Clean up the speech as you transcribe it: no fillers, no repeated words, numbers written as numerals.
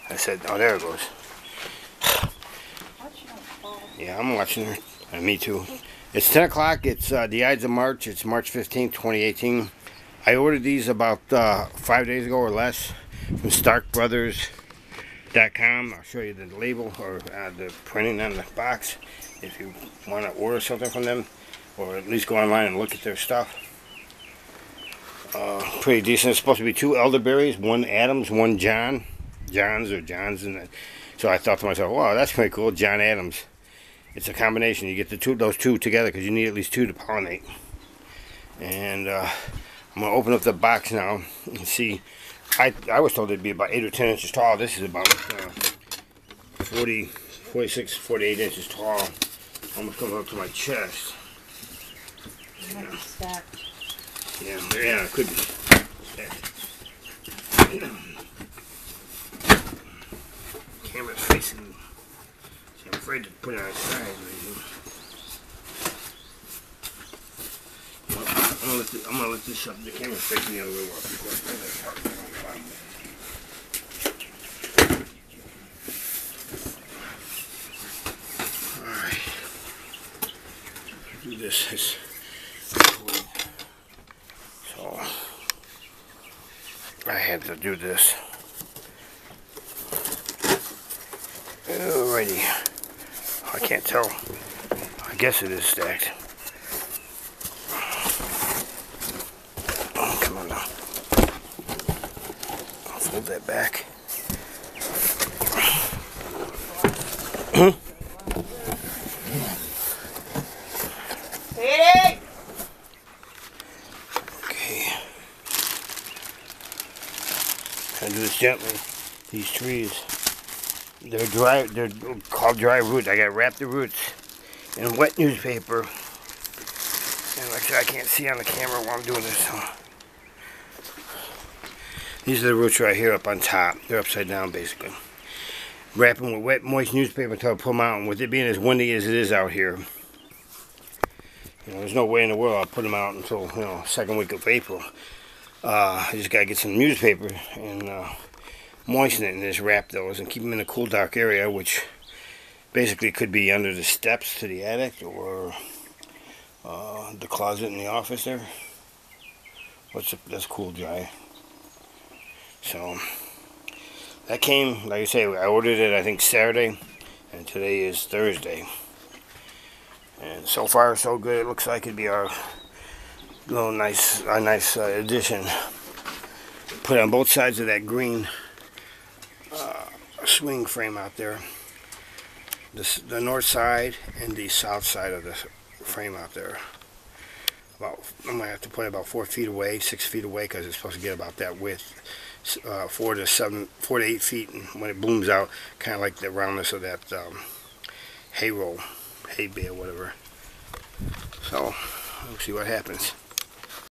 I said, oh, there it goes. Yeah, I'm watching her. Me too. It's 10 o'clock. It's the Ides of March. It's March 15th, 2018. I ordered these about 5 days ago or less from StarkBrothers.com. I'll show you the label or the printing on the box if you want to order something from them, or at least go online and look at their stuff. Pretty decent. It's supposed to be 2 elderberries, 1 Adams, 1 Johns, and so I thought to myself, wow, that's pretty cool. John Adams. It's a combination. You get those two together because you need at least 2 to pollinate. And I'm gonna open up the box now and see. I was told it'd be about 8 or 10 inches tall. This is about 46, 48 inches tall. Almost comes up to my chest. Yeah, it could be stacked. Camera's facing me. See, I'm afraid to put it outside. I'm gonna let this up. The camera's facing me a little while before I put that part down. Alright. Do this. So I had to do this. Alrighty. I can't tell. I guess it is stacked. Oh, come on now. I'll fold that back. Okay. I do this gently. These trees. They're dry. They're called dry roots. I gotta wrap the roots in wet newspaper. And like I said, I can't see on the camera while I'm doing this. So. These are the roots right here up on top. They're upside down basically. Wrap them with wet, moist newspaper until I pull them out. And with it being as windy as it is out here, there's no way in the world I'll put them out until second week of April. I just gotta get some newspaper and moisten it in this, wrap those, and keep them in a cool, dark area, which basically could be under the steps to the attic or the closet in the office there. That's cool, dry. So that came, like I say, I ordered it I think Saturday, and today is Thursday. And so far so good. It looks like it'd be our little nice addition. Put on both sides of that green swing frame out there. The north side and the south side of the frame out there. I'm gonna have to put it about 4 feet away, 6 feet away, because it's supposed to get about that width, 4 to 8 feet, and when it blooms out, kind of like the roundness of that hay roll, hay bale, whatever. So we'll see what happens.